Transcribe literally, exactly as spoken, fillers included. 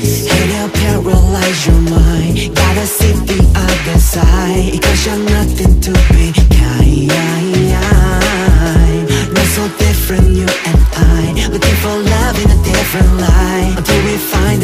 Hey, they'll paralyze your mind. Gotta see the other side, cause you're nothing to be kind. Not so different, you and I, looking for love in a different light, until we find